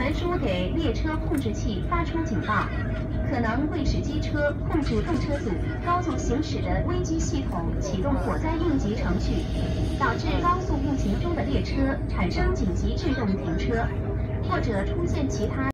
传输给列车控制器发出警报，可能会使机车控制动车组高速行驶的危机系统启动火灾应急程序，导致高速运行中的列车产生紧急制动停车，或者出现其他。